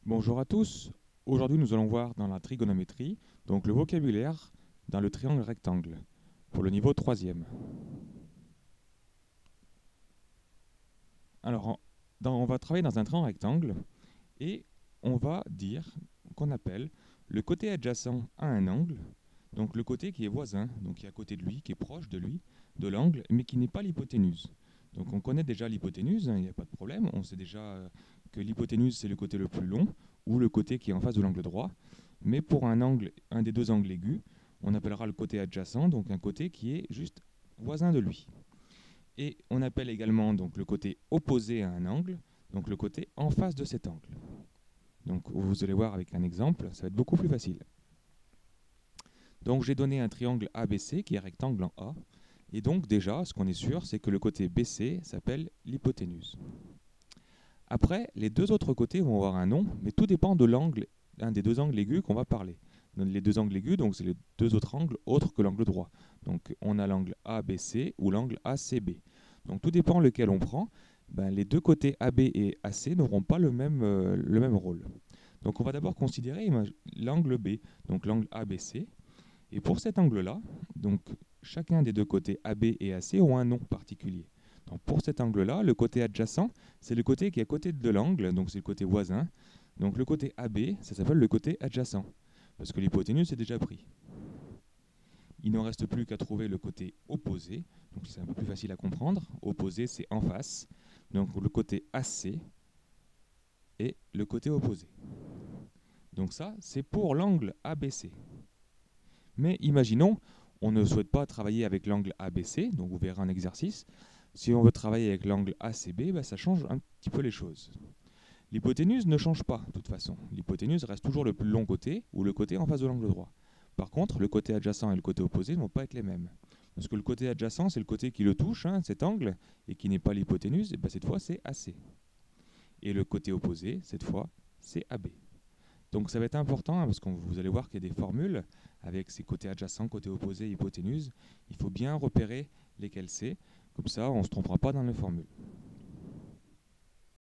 Bonjour à tous. Aujourd'hui, nous allons voir dans la trigonométrie, donc le vocabulaire dans le triangle rectangle, pour le niveau troisième. Alors, on va travailler dans un triangle rectangle et on va dire qu'on appelle le côté adjacent à un angle, donc le côté qui est voisin, donc qui est à côté de lui, qui est proche de lui, de l'angle, mais qui n'est pas l'hypoténuse. Donc on connaît déjà l'hypoténuse, il n'y a pas de problème, on sait déjà que l'hypoténuse c'est le côté le plus long, ou le côté qui est en face de l'angle droit, mais pour un angle, un des deux angles aigus, on appellera le côté adjacent, donc un côté qui est juste voisin de lui. Et on appelle également donc le côté opposé à un angle, donc le côté en face de cet angle. Donc vous allez voir avec un exemple, ça va être beaucoup plus facile. Donc j'ai donné un triangle ABC qui est rectangle en A. Et donc déjà, ce qu'on est sûr, c'est que le côté BC s'appelle l'hypoténuse. Après, les deux autres côtés vont avoir un nom, mais tout dépend de l'angle, un des deux angles aigus qu'on va parler. Les deux angles aigus, donc c'est les deux autres angles autres que l'angle droit. Donc on a l'angle ABC ou l'angle ACB. Donc tout dépend lequel on prend. Ben, les deux côtés AB et AC n'auront pas le même rôle. Donc on va d'abord considérer l'angle B, donc l'angle ABC. Et pour cet angle-là, donc chacun des deux côtés AB et AC ont un nom particulier. Donc pour cet angle-là, le côté adjacent, c'est le côté qui est à côté de l'angle, donc c'est le côté voisin. Donc le côté AB, ça s'appelle le côté adjacent, parce que l'hypoténuse est déjà pris. Il ne reste plus qu'à trouver le côté opposé, donc c'est un peu plus facile à comprendre. Opposé, c'est en face. Donc le côté AC et le côté opposé. Donc ça, c'est pour l'angle ABC. Mais imaginons, on ne souhaite pas travailler avec l'angle ABC, donc vous verrez un exercice. Si on veut travailler avec l'angle ACB, ben ça change un petit peu les choses. L'hypoténuse ne change pas, de toute façon. L'hypoténuse reste toujours le plus long côté, ou le côté en face de l'angle droit. Par contre, le côté adjacent et le côté opposé ne vont pas être les mêmes. Parce que le côté adjacent, c'est le côté qui le touche, cet angle, et qui n'est pas l'hypoténuse, et ben cette fois c'est AC. Et le côté opposé, cette fois, c'est AB. Donc ça va être important parce que vous allez voir qu'il y a des formules avec ces côtés adjacents, côté opposé, hypoténuse. Il faut bien repérer lesquels c'est. Comme ça, on ne se trompera pas dans les formules.